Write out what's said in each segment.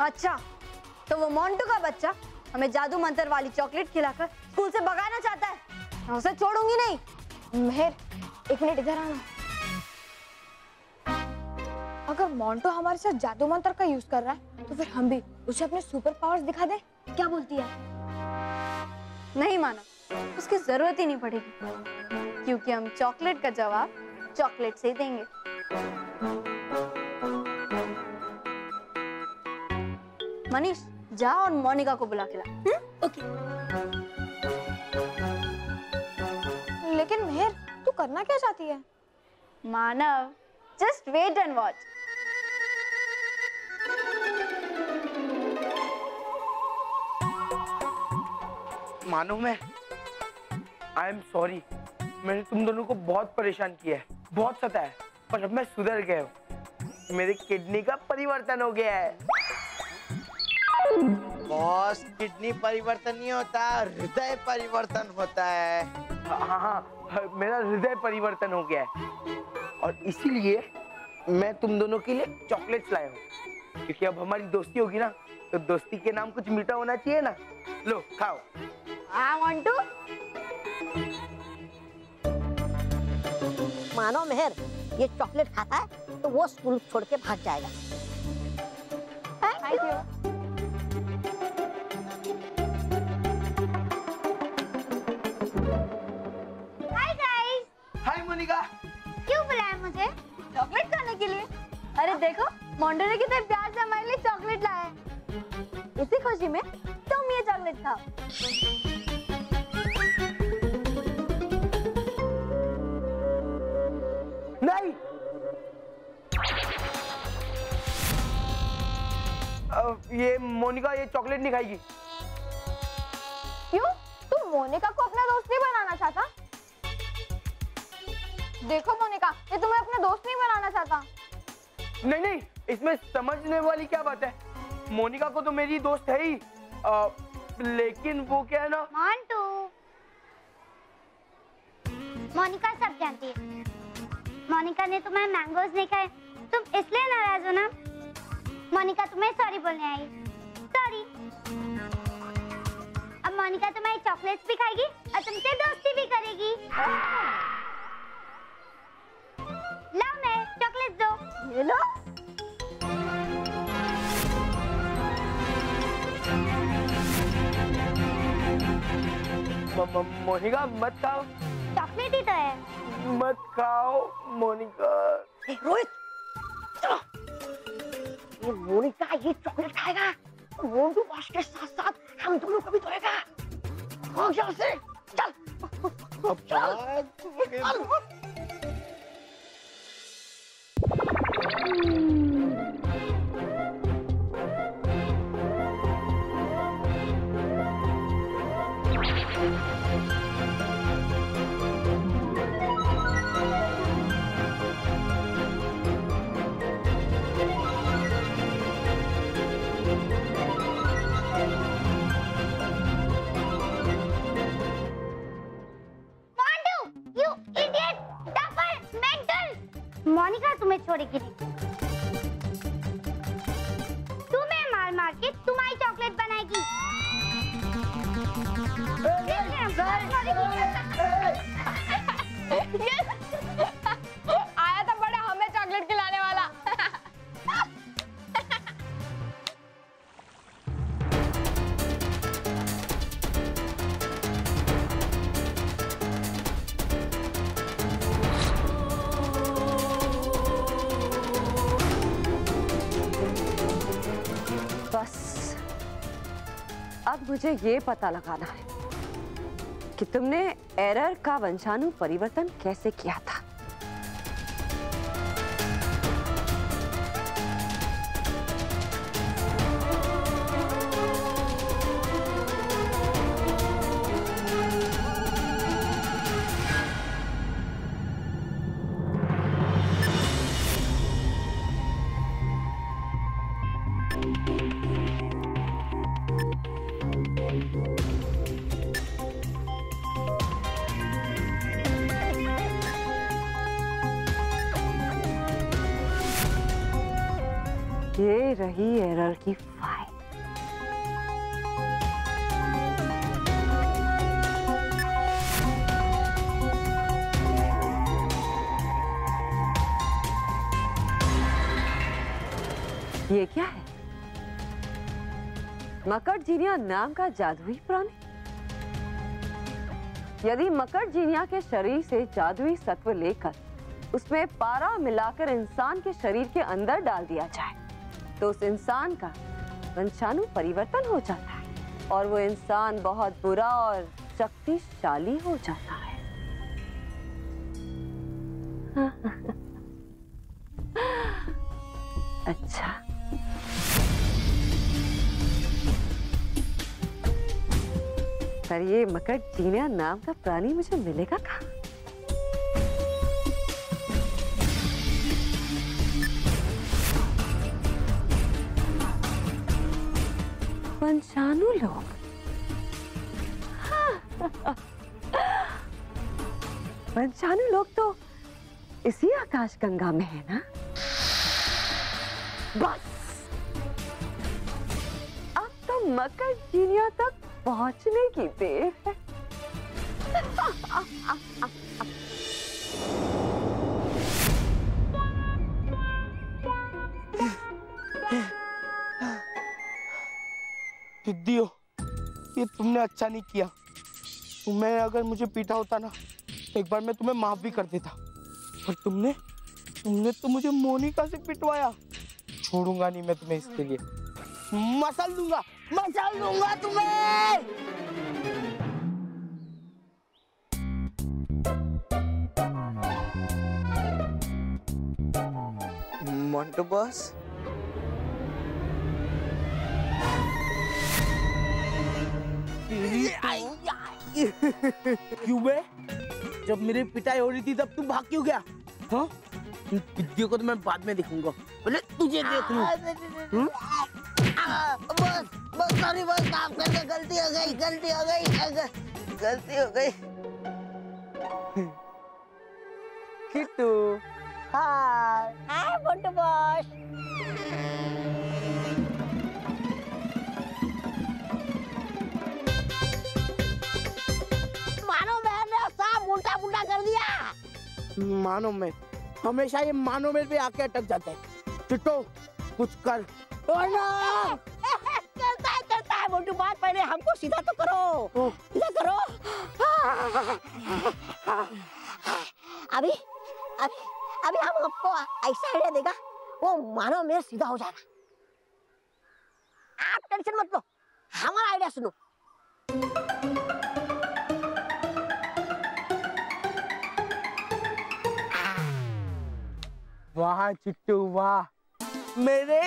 अच्छा, तो वो मोंटू का बच्चा हमें जादू मंत्र वाली चॉकलेट खिलाकर स्कूल से भगाना चाहता है। मैं उसे छोड़ूंगी नहीं। मेहर, एक मिनट इधर आना। अगर मोंटू हमारे साथ जादू मंत्र का यूज कर रहा है तो फिर हम भी उसे अपने सुपर पावर्स दिखा दे। क्या बोलती है? नहीं मानव, उसकी जरूरत ही नहीं पड़ेगी, क्योंकि हम चॉकलेट का जवाब चॉकलेट से ही देंगे। मनीष, जा और मोनिका को बुला के ला। ओके। लेकिन मेहर, तू करना क्या चाहती है? Manav, just wait and watch. मानो मैं आई एम सॉरी, मैंने तुम दोनों को बहुत परेशान किया है, बहुत सताया, पर अब मैं सुधर गया हूँ। मेरे किडनी का परिवर्तन हो गया है। बॉस, किडनी परिवर्तन नहीं होता, हृदय परिवर्तन होता है। हाँ, मेरा हृदय परिवर्तन हो गया है और इसीलिए मैं तुम दोनों के लिए चॉकलेट्स लाया हूँ, क्योंकि अब हमारी दोस्ती होगी ना, तो दोस्ती के नाम कुछ मीठा होना चाहिए ना। लो खाओ। I want to. मानो मेहर, ये चॉकलेट खाता है तो वो स्कूल छोड़ के भाग जाएगा। Thank you. Hi guys. Hi Monica. क्यों बुलाया मुझे? चॉकलेट खाने के लिए। अरे देखो, मोंटू ने कितने प्यार से हमारे लिए चॉकलेट लाया है। इसी खुशी में तुम ये चॉकलेट खाओ। नहीं, ये मोनिका ये चॉकलेट नहीं खाएगी। क्यों? तू मोनिका को अपना दोस्त नहीं बनाना चाहता? देखो मोनिका, ये तुम्हें अपना दोस्त नहीं बनाना चाहता। नहीं नहीं, इसमें समझने वाली क्या बात है। मोनिका को तो मेरी दोस्त है ही, लेकिन वो क्या है ना। मोंटू, मोनिका सब जानती है। मोनिका ने तुम्हारे मैंगोज नहीं खाए, तुम इसलिए नाराज हो ना। मोनिका तुम्हें सॉरी बोलने आई। सॉरी। अब मोनिका तुम्हारी चॉकलेट्स भी खाएगी और तुमसे दोस्ती भी करेगी। लो मैं चॉकलेट दो। ये लो। मोनिका मत खाओ। चॉकलेट ही तो है। मत खाओ मोनिका। रोहित, चलो। ये मोनिका ये चॉकलेट खाएगा तो मोंटू बॉस के साथ साथ हम दोनों को भी धोएगा। हो गया उसे। चल। चल। मोनिका तुम्हें छोड़ेगी नहीं। तुम्हें मार मार के तुम्हारी चॉकलेट बनाएगी। आया था बड़ा हमें चॉकलेट खिलाने वाला। बस अब मुझे ये पता लगाना है कि तुमने एरर का वंशाणु परिवर्तन कैसे किया था। ये रही एरर की फाइल। ये क्या है? मकड़जीनिया नाम का जादुई प्राणी? यदि मकड़जीनिया के शरीर से जादुई सत्व लेकर उसमें पारा मिलाकर इंसान के शरीर के अंदर डाल दिया जाए तो उस इंसान का वंशाणु परिवर्तन हो जाता है और वो इंसान बहुत बुरा और शक्तिशाली हो जाता है। अच्छा, पर ये मकड़जीनिया नाम का प्राणी मुझे मिलेगा कहाँ? वंशाणु लोग। वंशाणु लोग तो इसी आकाश गंगा में है ना? बस अब तो मकड़जीनिया तक पहुंचने की देर है। दीदी हो, ये तुमने अच्छा नहीं किया। तुम्हें अगर मुझे पीटा होता ना, एक बार मैं तुम्हें माफ भी कर देता। पर तुमने तो मुझे मोनिका से पिटवाया। छोड़ूंगा नहीं मैं तुम्हें, इसके लिए मसल दूंगा तुम्हें। मोंटू बॉस, क्यों बे? जब मेरी पिटाई हो रही थी तब तू भाग क्यों गया? हाँ? वीडियो को तो मैं बाद में देखूंगा, पहले तुझे देख लूं। बस सॉरी बस, माफ कर दे, गलती हो गई। Kittu, hi Montu boss. मानो मैंने सब उल्टा कर दिया। मानो मैं हमेशा ये मानो मेरे पे आके अटक जाता है। चिट्टू कुछ कर। करता है मोंटू बॉस, पहले हमको सीधा तो करो, सीधा करो। अभी हम आपको ऐसा आइडिया देगा, वो मानो मेरे सीधा हो जाएगा। आप टेंशन मत लो, हमारा आइडिया सुनो। वाह चिट्टू वाह, मेरे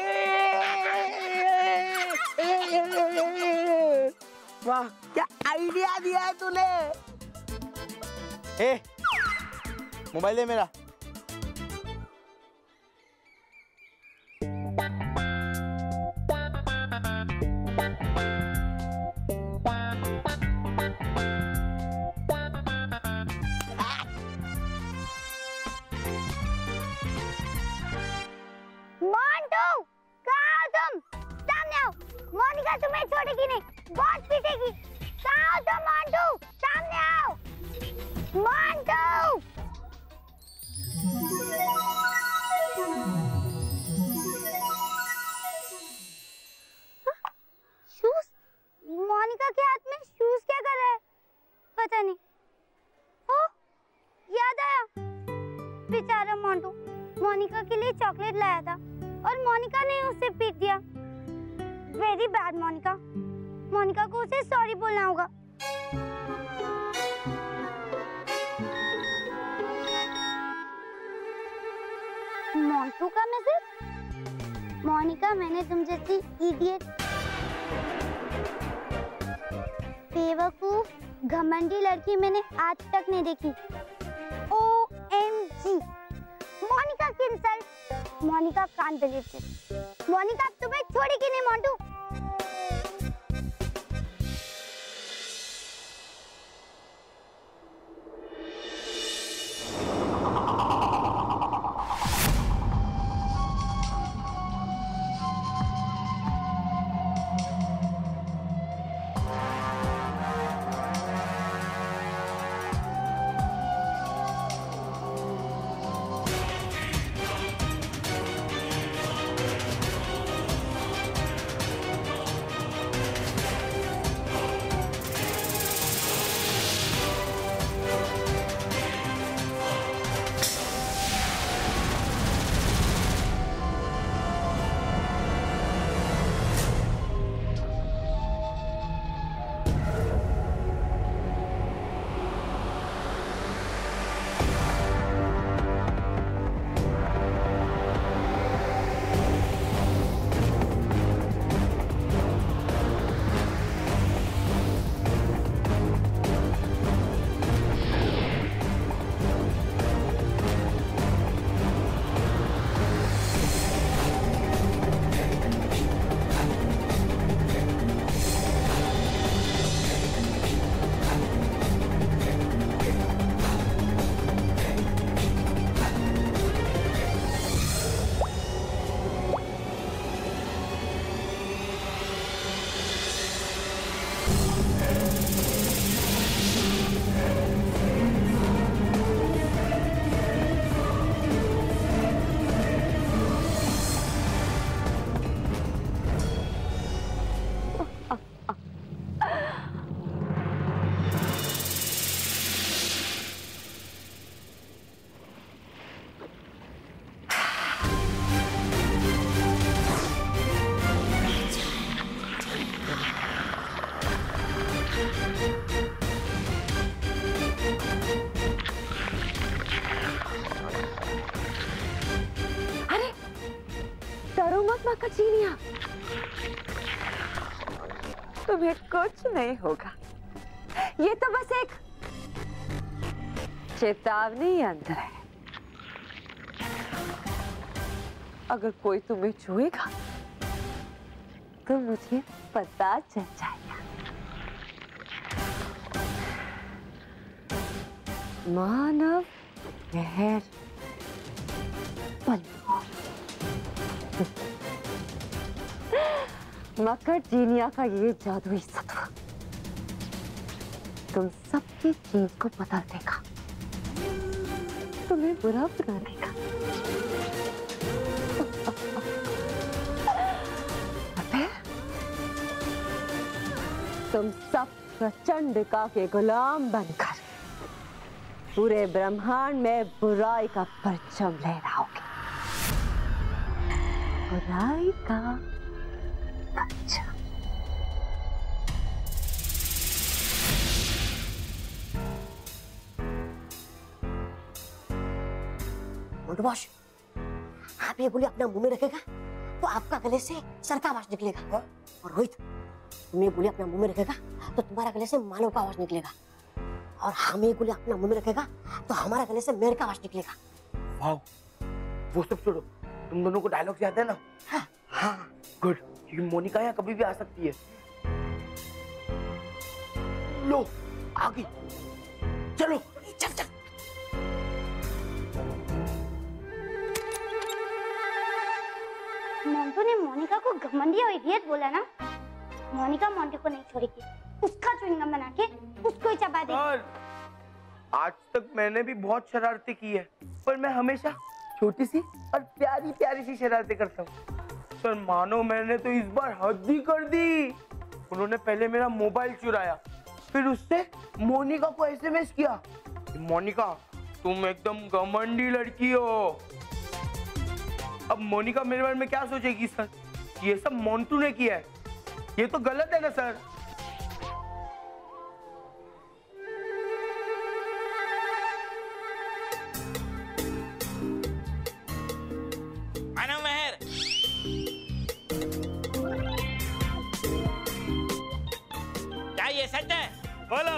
वाह, क्या आइडिया दिया है तूने। ए, मोबाइल दे मेरा। मोनिका तुम्हें छोड़ेगी नहीं, बहुत पीटेगी। कहाँ हो तुम मोंटू? सामने आओ मोंटू। शूज? मोनिका के हाथ में शूज क्या कर रहा है? पता नहीं। ओ, याद आया, बेचारा मोंटू मोनिका के लिए चॉकलेट लाया था और मोनिका ने उसे पीट दिया। Very bad Monika. मोनिका को उसे सॉरी बोलना होगा। मोंटू का मैसेज? मोनिका, मैंने तुम जैसी इडियट, बेवकूफ, घमंडी लड़की मैंने आज तक नहीं देखी। OMG, मोनिका की insult. Monica can't believe this. Monica अब तुम्हें छोड़ेगी नहीं मोंटू। मकड़जिनिया, तुम्हें कुछ नहीं होगा। ये तो बस एक चेतावनी यंत्र है। अगर कोई तुम्हें छुएगा तो मुझे पता चल जाएगा। मानव मेहर बल्लू। मकड़जिनिया का ये जादुई सत्व तुम सबकी चीज को बदल देगा, तुम्हें बुरा बना देगा। तुम सब प्रचंडिका के गुलाम बनकर पूरे ब्रह्मांड में बुराई का परचम लहराओगे। बुराई का परचम। मोंटू बॉस, आप ये गोली अपना मुंह में रखेगा तो आपका गले से सर का आवाज निकलेगा। और रोहित, तुम ये गोली अपना मुंह में रखेगा तो तुम्हारा गले से मानव का आवाज निकलेगा। और हम ये गोली अपना मुंह में रखेगा तो हमारा गले से मेहर का आवाज निकलेगा। वाह, वो सब छोड़ो, तुम दोनों को डायलॉग याद है ना? हाँ, गुड, क्योंकि मोनिका यहाँ कभी भी आ सकती है। लो, आगे, चलो, चल चल। मोंटू ने मोनिका को घमंडी और इडियट बोला ना, मोनिका मोंटू को नहीं छोड़ेगी, उसका च्युइंगम बना के उसको ही चबा देगी। आज तक मैंने भी बहुत शरारतें की है, पर मैं हमेशा छोटी सी और प्यारी प्यारी सी शरारतें करता हूँ। सर मानो मैंने तो इस बार हद ही कर दी। उन्होंने पहले मेरा मोबाइल चुराया, फिर उससे मोनिका को एसएमएस किया। मोनिका, तुम एकदम घमंडी लड़की हो। अब मोनिका मेरे बारे में क्या सोचेगी सर? ये सब मोंटू ने किया है, ये तो गलत है ना सर? मानव मेहर, क्या ये सच है? बोलो।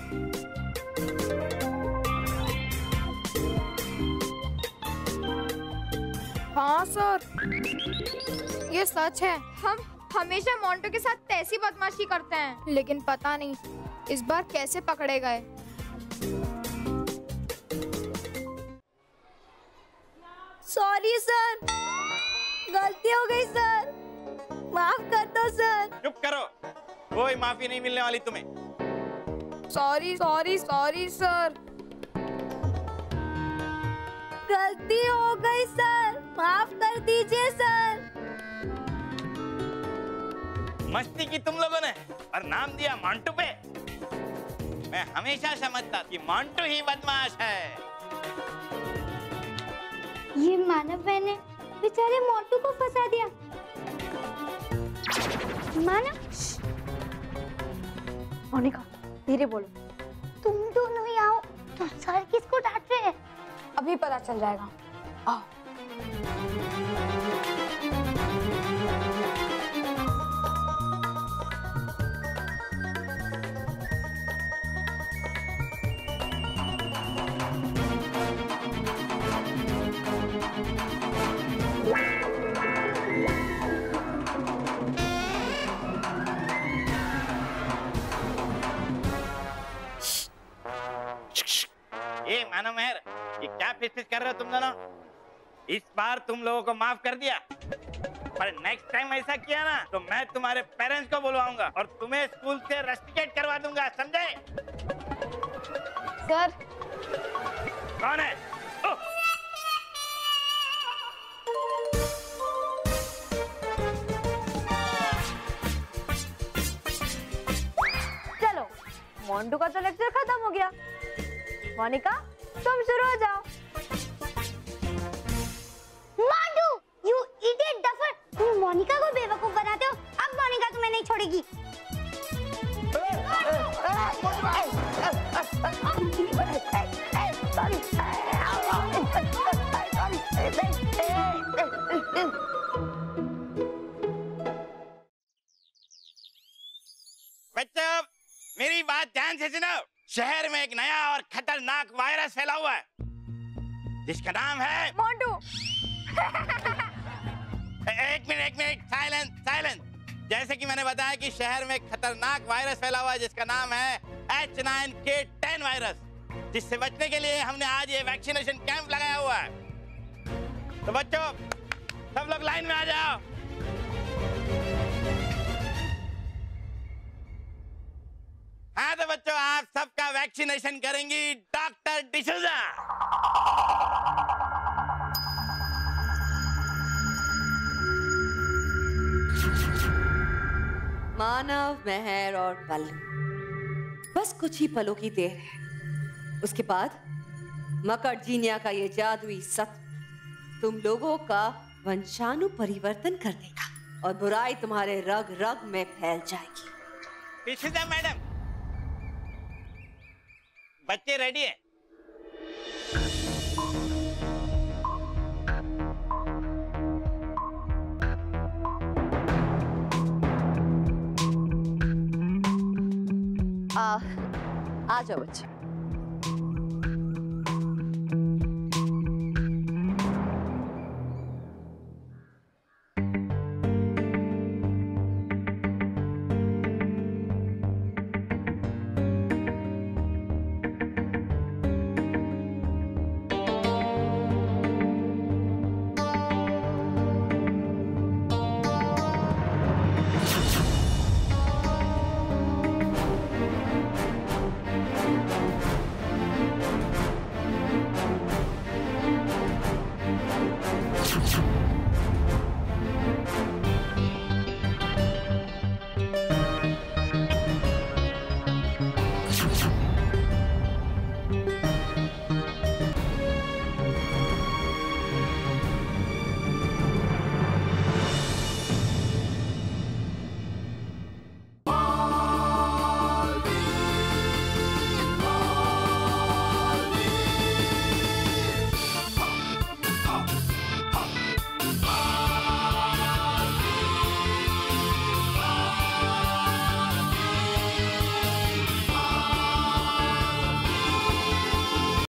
हाँ सर, ये सच है। हम हमेशा मोंटू के साथ ऐसी बदमाशी करते हैं, लेकिन पता नहीं इस बार कैसे पकड़े गए। सॉरी सर, गलती हो गई सर, माफ कर दो सर। चुप करो, कोई माफी नहीं मिलने वाली तुम्हें। Sorry sorry sorry sir. गलती हो गई सर, माफ कर दीजिए सर। मस्ती की तुम लोगों ने और नाम दिया मोंटू पे। मैं हमेशा समझता कि मोंटू ही बदमाश है। ये मानव भाई ने बेचारे मोंटू को फंसा दिया। मानव, मोनिका धीरे बोलो। तुम दोनों ही आओ, तो सर किसको डांट रहे हैं? अभी पता चल जाएगा, आओ। ये मानव मेहर, ये क्या फिर कर रहे हो तुम दोनों? इस बार तुम लोगों को माफ कर दिया, पर नेक्स्ट टाइम ऐसा किया ना तो मैं तुम्हारे पेरेंट्स को बुलवाऊंगा और तुम्हें स्कूल से रस्टिकेट करवा दूंगा, समझे? सर, कौन है? चलो, मोंटू का तो लेक्चर खत्म हो गया। मोनिका, तुम शुरू हो जाओ। Montu, you idiot duffer! तुम मोनिका को बेवकूफ बनाते हो। अब मोनिका तुम्हें नहीं छोड़ेगी। से सुनो, शहर में एक नया और खतरनाक वायरस फैला हुआ है जिसका नाम है मोंटू। एक मिनट, साइलेंस। जैसे कि मैंने बताया कि शहर में खतरनाक वायरस फैला हुआ है जिसका नाम है H9K10 वायरस, जिससे बचने के लिए हमने आज ये वैक्सीनेशन कैंप लगाया हुआ है। तो बच्चों, सब लोग लाइन में आ जाओ। हाँ तो बच्चों, आप सबका वैक्सीनेशन करेंगी डॉक्टर डिसूजा। मानव, मेहर और बल्लू, बस कुछ ही पलों की देर है। उसके बाद मकड़जीनिया का ये जादुई सत्व तुम लोगों का वंशाणु परिवर्तन कर देगा और बुराई तुम्हारे रग रग में फैल जाएगी। डिसूजा मैडम, बच्चे रेडी है? आ जाओ बच्चे।